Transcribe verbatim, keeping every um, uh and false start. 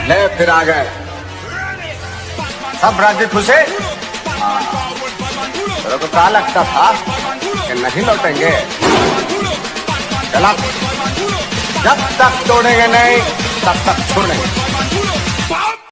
ले फिर आ गए सब राज्य खुशे। तेरे को क्या लगता था कि नहीं लौटेंगे? चला, जब तक तोड़ेंगे नहीं तब तक छोड़ेंगे।